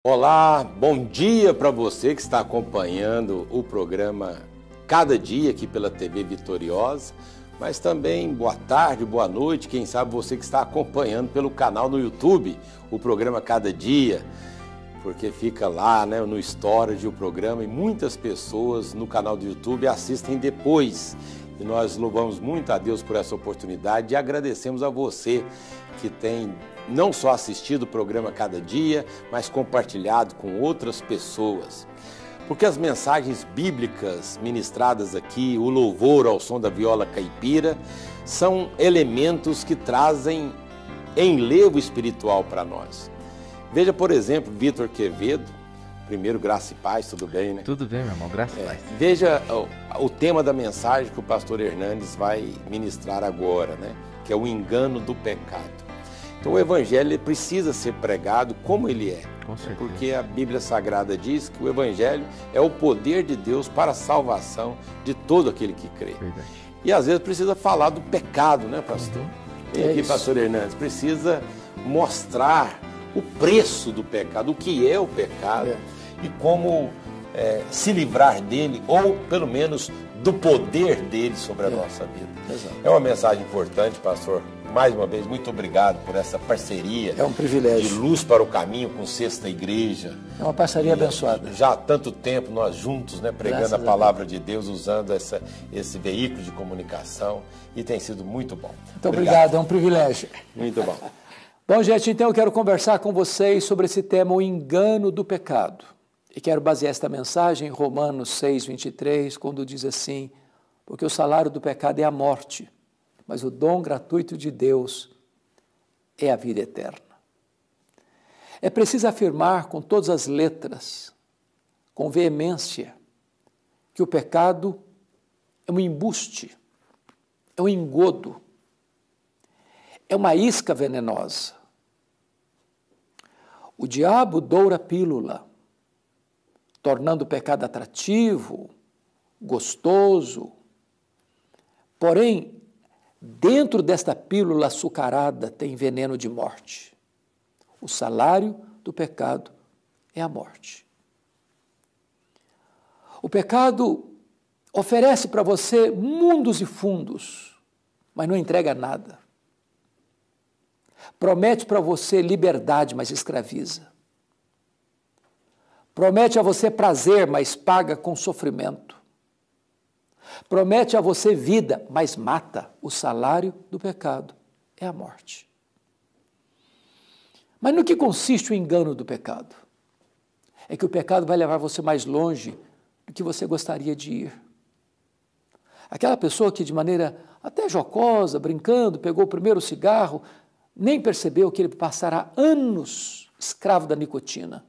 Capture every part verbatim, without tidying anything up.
Olá, bom dia para você que está acompanhando o programa Cada Dia aqui pela T V Vitoriosa, mas também boa tarde, boa noite, quem sabe você que está acompanhando pelo canal no YouTube, o programa Cada Dia, porque fica lá, né, no storage o programa e muitas pessoas no canal do YouTube assistem depois. E nós louvamos muito a Deus por essa oportunidade e agradecemos a você que tem não só assistido o programa Cada Dia, mas compartilhado com outras pessoas. Porque as mensagens bíblicas ministradas aqui, o louvor ao som da viola caipira, são elementos que trazem enlevo espiritual para nós. Veja, por exemplo, Vitor Quevedo, primeiro, graça e paz, tudo bem, né? Tudo bem, meu irmão, graça e É, paz. veja o, o tema da mensagem que o pastor Hernandes vai ministrar agora, né? Que é o engano do pecado. Então o evangelho precisa ser pregado como ele é. Com certeza. Porque a Bíblia Sagrada diz que o evangelho é o poder de Deus para a salvação de todo aquele que crê. Verdade. E às vezes precisa falar do pecado, né, pastor? Uhum. E É aqui, isso. pastor Hernandes, precisa mostrar o preço do pecado, o que é o pecado É. e como é, se livrar dele, ou pelo menos do poder dele sobre a É. nossa vida. Exato. É uma mensagem importante, pastor. Mais uma vez, muito obrigado por essa parceria É um de privilégio. luz para o caminho com Sexta Igreja. É uma parceria abençoada. Já há tanto tempo nós juntos, né, pregando Graças a a palavra de Deus, usando essa, esse veículo de comunicação, e tem sido muito bom. Muito obrigado, é um privilégio. Muito bom. Bom, gente, então eu quero conversar com vocês sobre esse tema, o engano do pecado. E quero basear esta mensagem em Romanos seis, vinte e três, quando diz assim: porque o salário do pecado é a morte, mas o dom gratuito de Deus é a vida eterna. É preciso afirmar com todas as letras, com veemência, que o pecado é um embuste, é um engodo, é uma isca venenosa. O diabo doura a pílula, tornando o pecado atrativo, gostoso. Porém, dentro desta pílula açucarada tem veneno de morte. O salário do pecado é a morte. O pecado oferece para você mundos e fundos, mas não entrega nada. Promete para você liberdade, mas escraviza. Promete a você prazer, mas paga com sofrimento. Promete a você vida, mas mata. O salário do pecado é a morte. Mas no que consiste o engano do pecado? É que o pecado vai levar você mais longe do que você gostaria de ir. Aquela pessoa que de maneira até jocosa, brincando, pegou o primeiro cigarro, nem percebeu que ele passará anos escravo da nicotina.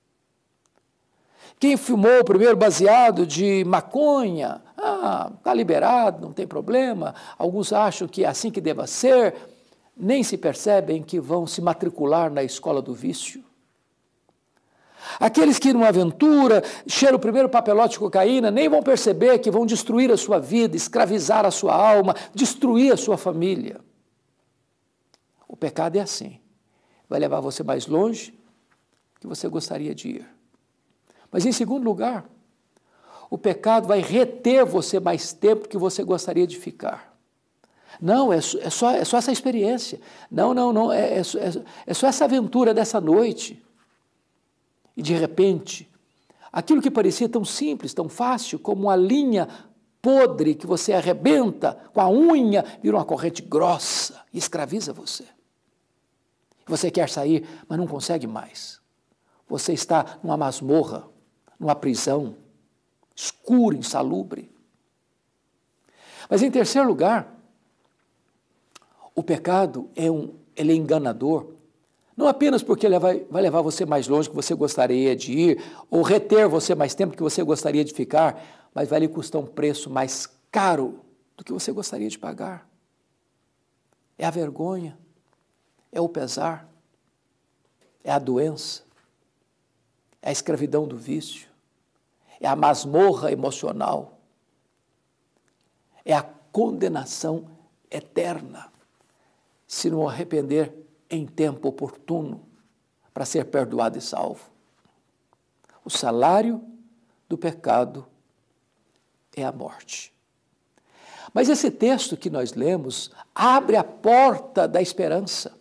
Quem fumou o primeiro baseado de maconha, ah, está liberado, não tem problema. Alguns acham que é assim que deva ser, nem se percebem que vão se matricular na escola do vício. Aqueles que numa aventura cheiram o primeiro papelote de cocaína, nem vão perceber que vão destruir a sua vida, escravizar a sua alma, destruir a sua família. O pecado é assim, vai levar você mais longe do que você gostaria de ir. Mas, em segundo lugar, o pecado vai reter você mais tempo que você gostaria de ficar. Não, é, é, só, é só essa experiência. Não, não, não, é, é, é só essa aventura dessa noite. E, de repente, aquilo que parecia tão simples, tão fácil, como uma linha podre que você arrebenta com a unha, vira uma corrente grossa e escraviza você. Você quer sair, mas não consegue mais. Você está numa masmorra, numa prisão, escura, insalubre. Mas, em terceiro lugar, o pecado é, um, ele é enganador, não apenas porque ele vai, vai levar você mais longe que você gostaria de ir, ou reter você mais tempo que você gostaria de ficar, mas vai lhe custar um preço mais caro do que você gostaria de pagar. É a vergonha, é o pesar, é a doença, é a escravidão do vício, é a masmorra emocional, é a condenação eterna, se não arrepender em tempo oportuno para ser perdoado e salvo. O salário do pecado é a morte. Mas esse texto que nós lemos abre a porta da esperança.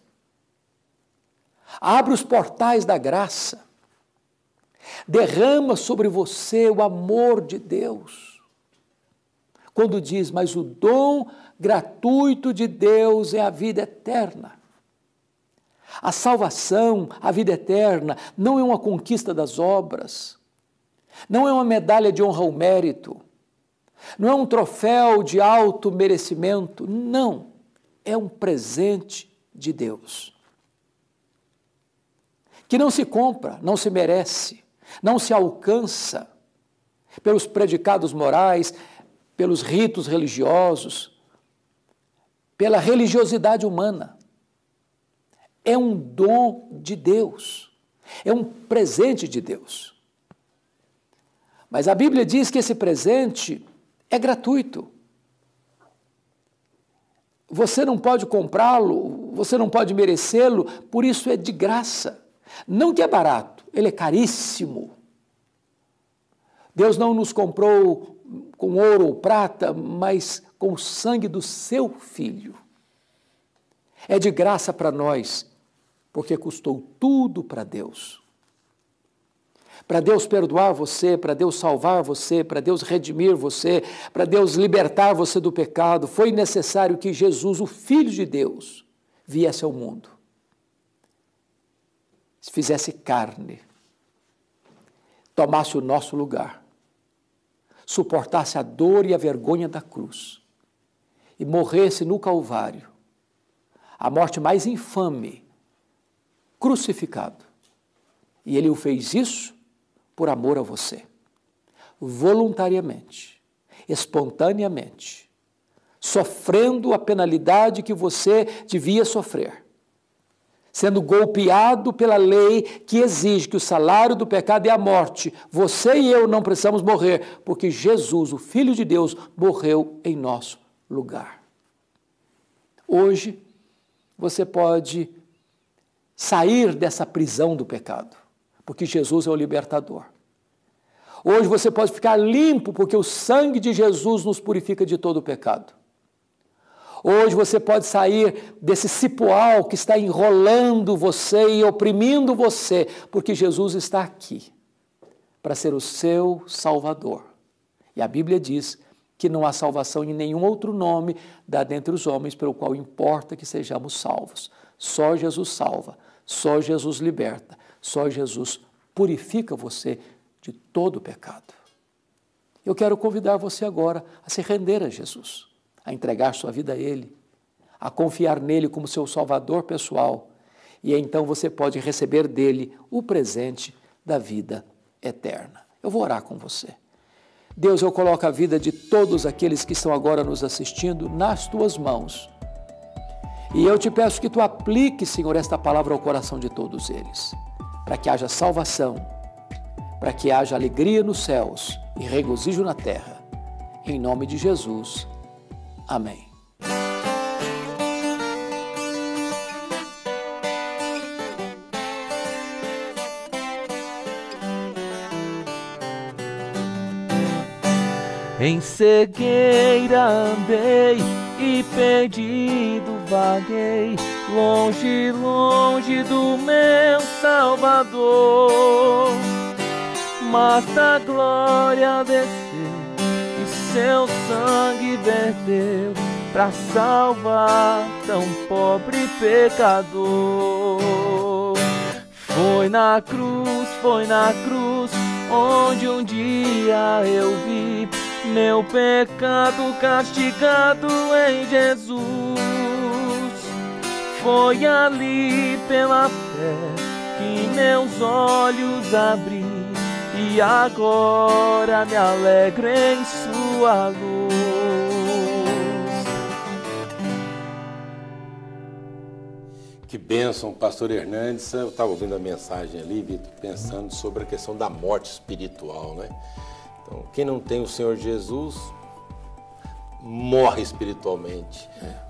Abre os portais da graça. Derrama sobre você o amor de Deus. Quando diz, mas o dom gratuito de Deus é a vida eterna. A salvação, a vida eterna, não é uma conquista das obras, não é uma medalha de honra ao mérito, não é um troféu de alto merecimento, não, é um presente de Deus. Que não se compra, não se merece, não se alcança pelos predicados morais, pelos ritos religiosos, pela religiosidade humana. É um dom de Deus, é um presente de Deus. Mas a Bíblia diz que esse presente é gratuito. Você não pode comprá-lo, você não pode merecê-lo, por isso é de graça. Não que é barato, ele é caríssimo. Deus não nos comprou com ouro ou prata, mas com o sangue do seu Filho. É de graça para nós, porque custou tudo para Deus. Para Deus perdoar você, para Deus salvar você, para Deus redimir você, para Deus libertar você do pecado, foi necessário que Jesus, o Filho de Deus, viesse ao mundo. Se fizesse carne, tomasse o nosso lugar, suportasse a dor e a vergonha da cruz e morresse no Calvário, a morte mais infame, crucificado. E ele o fez isso por amor a você, voluntariamente, espontaneamente, sofrendo a penalidade que você devia sofrer, sendo golpeado pela lei que exige que o salário do pecado é a morte. Você e eu não precisamos morrer, porque Jesus, o Filho de Deus, morreu em nosso lugar. Hoje, você pode sair dessa prisão do pecado, porque Jesus é o libertador. Hoje você pode ficar limpo, porque o sangue de Jesus nos purifica de todo o pecado. Hoje você pode sair desse cipoal que está enrolando você e oprimindo você, porque Jesus está aqui para ser o seu Salvador. E a Bíblia diz que não há salvação em nenhum outro nome dado entre os homens pelo qual importa que sejamos salvos. Só Jesus salva, só Jesus liberta, só Jesus purifica você de todo o pecado. Eu quero convidar você agora a se render a Jesus, a entregar sua vida a Ele, a confiar nele como seu Salvador pessoal, e então você pode receber dele o presente da vida eterna. Eu vou orar com você. Deus, eu coloco a vida de todos aqueles que estão agora nos assistindo nas tuas mãos. E eu te peço que tu apliques, Senhor, esta palavra ao coração de todos eles, para que haja salvação, para que haja alegria nos céus e regozijo na terra. Em nome de Jesus. Amém. Em cegueira andei e perdido vaguei, longe, longe do meu Salvador. Mas a glória desceu e seu sangue verteu para salvar tão pobre pecador. Foi na cruz, foi na cruz, onde um dia eu vi meu pecado castigado em Jesus. Foi ali pela fé que meus olhos abri, e agora me alegro em sua luz. Que bênção, pastor Hernandes. Eu estava ouvindo a mensagem ali, Vitor, pensando sobre a questão da morte espiritual, né? Então, quem não tem o Senhor Jesus, morre espiritualmente. É.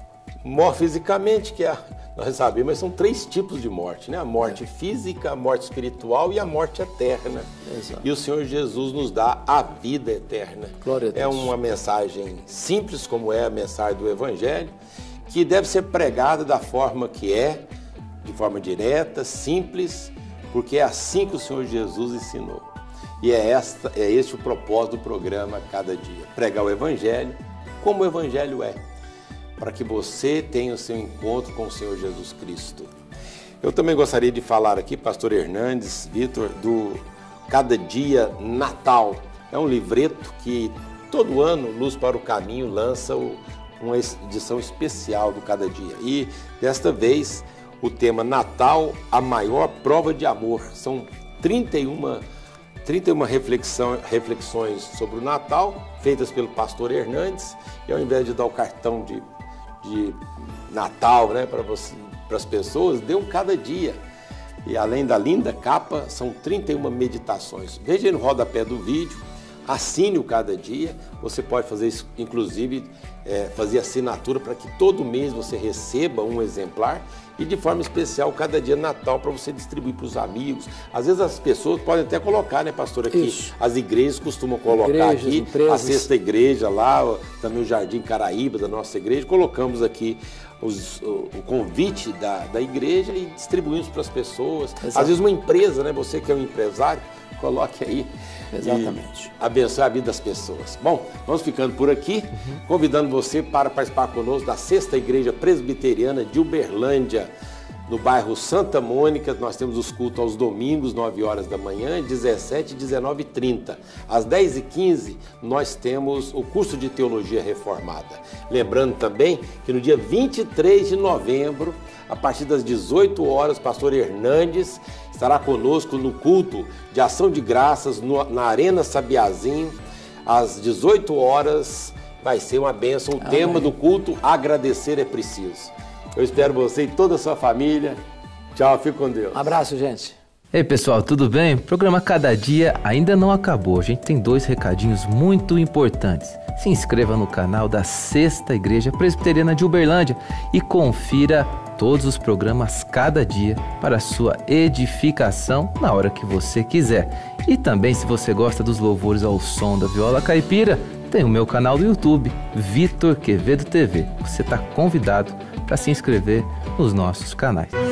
Morre fisicamente, que é, nós sabemos, mas são três tipos de morte, né? A morte é. física, a morte espiritual e a morte eterna. Exato. E o Senhor Jesus nos dá a vida eterna. Glória a Deus. É uma mensagem simples, como é a mensagem do Evangelho, que deve ser pregada da forma que é, de forma direta, simples, porque é assim que o Senhor Jesus ensinou. E é, esta, é este o propósito do programa Cada Dia, pregar o Evangelho como o Evangelho é, para que você tenha o seu encontro com o Senhor Jesus Cristo. Eu também gostaria de falar aqui, pastor Hernandes, Vitor, do Cada Dia Natal. É um livreto que todo ano Luz para o Caminho lança uma edição especial do Cada Dia. E desta vez o tema Natal, a maior prova de amor. São trinta e uma, trinta e uma reflexão, reflexões sobre o Natal, feitas pelo pastor Hernandes. E ao invés de dar o cartão de de Natal, né, para você, para as pessoas, dê um cada dia. E além da linda capa, são trinta e uma meditações. Veja aí no rodapé do vídeo, assine o Cada Dia. Você pode fazer isso, inclusive, é, fazer assinatura para que todo mês você receba um exemplar. E de forma especial, cada dia Natal, para você distribuir para os amigos. Às vezes as pessoas podem até colocar, né, pastor, aqui, isso. As igrejas costumam colocar igrejas, aqui, empresas. A sexta igreja lá, também o Jardim Caraíba da nossa igreja, colocamos aqui os, o, o convite da, da igreja e distribuímos para as pessoas. Exato. Às vezes uma empresa, né, você que é um empresário, coloque aí. Exatamente. E abençoe a vida das pessoas. Bom, vamos ficando por aqui, uhum. convidando você para participar conosco da Sexta Igreja Presbiteriana de Uberlândia, no bairro Santa Mônica. Nós temos os cultos aos domingos, nove horas da manhã, dezessete e dezenove e trinta. Às dez e quinze, nós temos o curso de Teologia Reformada. Lembrando também que no dia vinte e três de novembro, a partir das dezoito horas, o pastor Hernandes estará conosco no culto de ação de graças no, na Arena Sabiazinho. Às dezoito horas vai ser uma bênção. O Amém. Tema do culto, agradecer é preciso. Eu espero você e toda a sua família. Tchau, fique com Deus. Um abraço, gente. Ei, pessoal, tudo bem? O programa Cada Dia ainda não acabou. A gente tem dois recadinhos muito importantes. Se inscreva no canal da Sexta Igreja Presbiteriana de Uberlândia e confira todos os programas Cada Dia para a sua edificação na hora que você quiser. E também, se você gosta dos louvores ao som da viola caipira, tem o meu canal do YouTube, Vitor Quevedo T V. Você está convidado para se inscrever nos nossos canais.